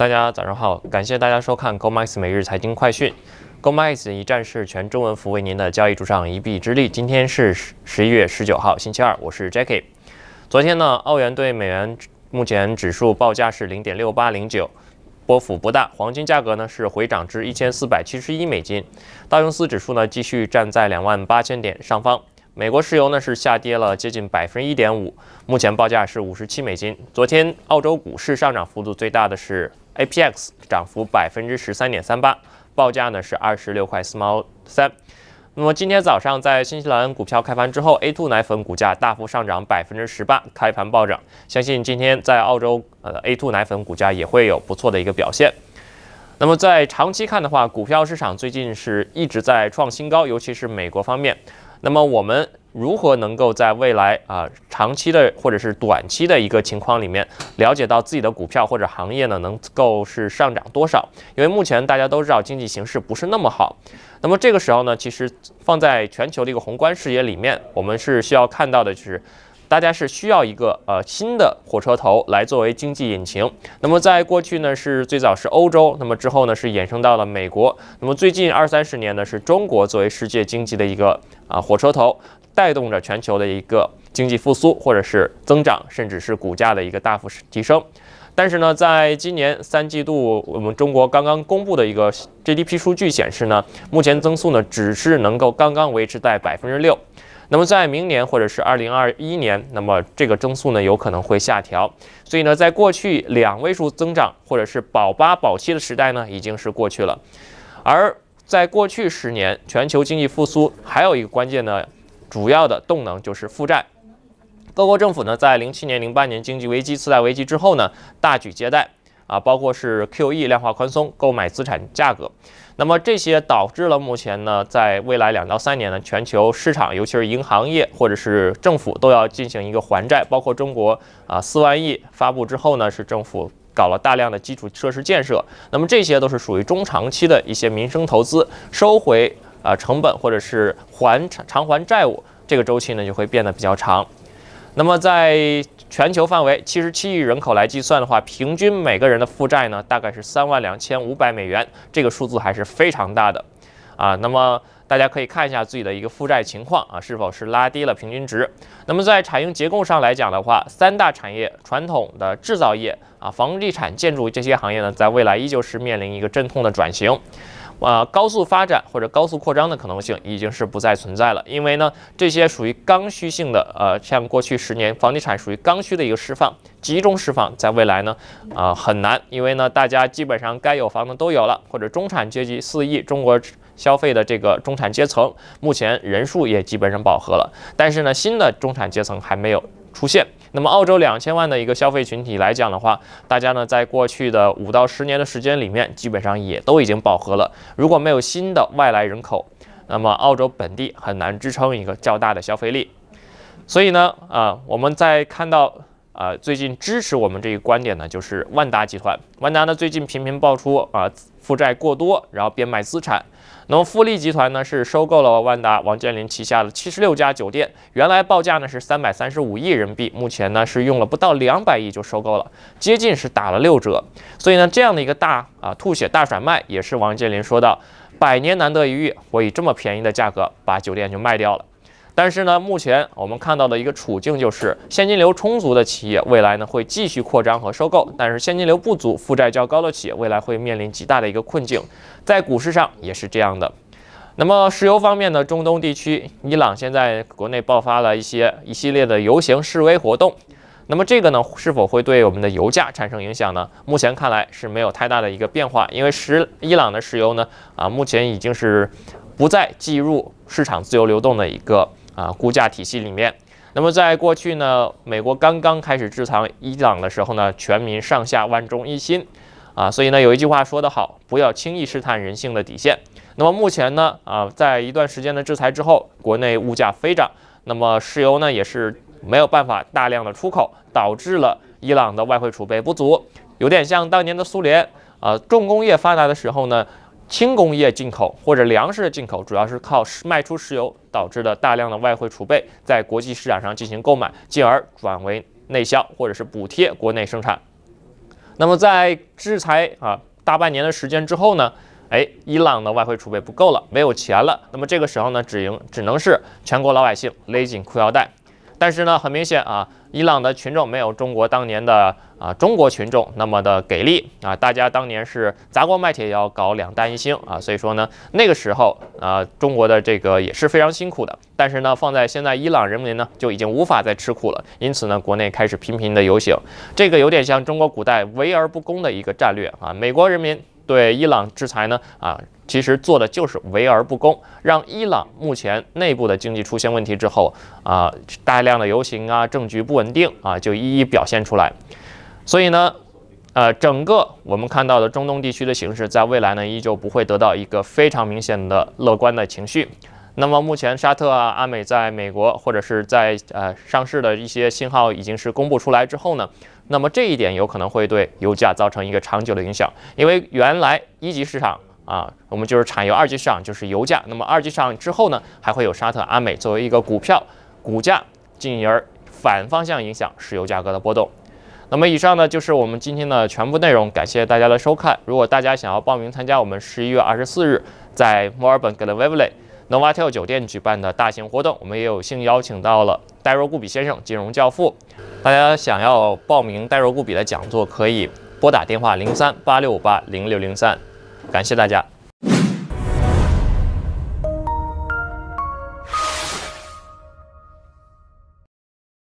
大家早上好，感谢大家收看 gomarkets 每日财经快讯。gomarkets 一站式全中文服务为您的交易路上一臂之力。今天是11月19号，星期二，我是 Jacky。昨天呢，澳元对美元目前指数报价是0.6809，波幅不大。黄金价格呢是回涨至1471美金，道琼斯指数呢继续站在28000点上方。美国石油呢是下跌了接近1.5%，目前报价是57美金。昨天澳洲股市上涨幅度最大的是 APX， 涨幅13.38%，报价呢是26块4毛3。那么今天早上在新西兰股票开盘之后 ，A2 奶粉股价大幅上涨18%，开盘暴涨。相信今天在澳洲A2 奶粉股价也会有不错的一个表现。那么在长期看的话，股票市场最近是一直在创新高，尤其是美国方面。那么我们如何能够在未来长期的或者是短期的一个情况里面，了解到自己的股票或者行业呢能够是上涨多少？因为目前大家都知道经济形势不是那么好。那么这个时候呢，其实放在全球的一个宏观视野里面，我们是需要看到的就是大家是需要一个新的火车头来作为经济引擎。那么在过去呢是最早是欧洲，那么之后呢是衍生到了美国，那么最近20-30年呢是中国作为世界经济的一个火车头，带动着全球的一个经济复苏或者是增长，甚至是股价的一个大幅提升。但是呢，在今年3季度，我们中国刚刚公布的一个 GDP 数据显示呢，目前增速呢只是能够刚刚维持在6%。那么在明年或者是2021年，那么这个增速呢有可能会下调。所以呢，在过去2位数增长或者是保8保7的时代呢，已经是过去了。而在过去10年，全球经济复苏还有一个关键的主要的动能就是负债。各国政府呢，在07年、08年经济危机、次贷危机之后呢，大举借贷包括是 QE 量化宽松、购买资产价格。那么这些导致了目前呢，在未来2到3年呢，全球市场，尤其是银行业或者是政府都要进行一个还债，包括中国4万亿发布之后呢，是政府搞了大量的基础设施建设。那么这些都是属于中长期的一些民生投资，收回成本或者是偿还债务，这个周期呢就会变得比较长。那么在全球范围77亿人口来计算的话，平均每个人的负债呢大概是32500美元，这个数字还是非常大的那么大家可以看一下自己的一个负债情况是否是拉低了平均值。那么在产业结构上来讲的话，3大产业，传统的制造业房地产、建筑这些行业呢，在未来依旧是面临一个阵痛的转型。高速发展或者高速扩张的可能性已经是不再存在了，因为呢，这些属于刚需性的，像过去10年房地产属于刚需的一个释放，集中释放，在未来呢，很难，因为呢，大家基本上该有房的都有了，或者中产阶级4亿中国消费的这个中产阶层，目前人数也基本上饱和了，但是呢，新的中产阶层还没有出现。那么澳洲2000万的一个消费群体来讲的话，大家呢在过去的5到10年的时间里面，基本上也都已经饱和了。如果没有新的外来人口，那么澳洲本地很难支撑一个较大的消费力。所以呢，我们在看到最近支持我们这个观点呢，就是万达集团。万达呢最近频频爆出负债过多，然后变卖资产。那么富力集团呢是收购了万达王健林旗下的76家酒店，原来报价呢是335亿人民币，目前呢是用了不到200亿就收购了，接近是打了6折。所以呢，这样的一个吐血大甩卖，也是王健林说到100年难得一遇，我以这么便宜的价格把酒店就卖掉了。但是呢，目前我们看到的一个处境就是现金流充足的企业未来呢会继续扩张和收购，但是现金流不足、负债较高的企业未来会面临极大的一个困境。在股市上也是这样的。那么石油方面呢，中东地区，伊朗现在国内爆发了一系列的游行示威活动。那么这个呢，是否会对我们的油价产生影响呢？目前看来是没有太大的一个变化，因为伊朗的石油呢，目前已经是不再计入市场自由流动的一个估价体系里面。那么在过去呢，美国刚刚开始制裁伊朗的时候呢，全民上下万众一心所以呢，有一句话说得好，不要轻易试探人性的底线。那么目前呢，在一段时间的制裁之后，国内物价飞涨，那么石油呢也是没有办法大量的出口，导致了伊朗的外汇储备不足，有点像当年的苏联重工业发达的时候呢，轻工业进口或者粮食的进口主要是靠卖出石油导致的大量的外汇储备在国际市场上进行购买，进而转为内销或者是补贴国内生产。 那么在制裁大半年的时间之后呢，伊朗的外汇储备不够了，没有钱了。那么这个时候呢，只能是全国老百姓勒紧裤腰带。但是呢，很明显伊朗的群众没有中国当年的中国群众那么的给力大家当年是砸锅卖铁要搞两弹一星所以说呢，那个时候中国的这个也是非常辛苦的。但是呢，放在现在伊朗人民呢就已经无法再吃苦了，因此呢，国内开始频频的游行，这个有点像中国古代围而不攻的一个战略美国人民对伊朗制裁呢其实做的就是围而不攻，让伊朗目前内部的经济出现问题之后大量的游行政局不稳定就一一表现出来。所以呢，整个我们看到的中东地区的形势，在未来呢依旧不会得到一个非常明显的乐观的情绪。那么目前沙特阿美在美国或者是在上市的一些信号已经是公布出来之后呢，那么这一点有可能会对油价造成一个长久的影响，因为原来一级市场我们就是产油，二级市场就是油价。那么二级市场之后呢，还会有沙特阿美作为一个股票股价，进而反方向影响石油价格的波动。那么以上呢就是我们今天的全部内容，感谢大家的收看。如果大家想要报名参加我们11月24日在墨尔本 Glenveagh Novotel 酒店举办的大型活动，我们也有幸邀请到了戴若固比先生，金融教父。大家想要报名戴若固比的讲座，可以拨打电话0386580603。感谢大家。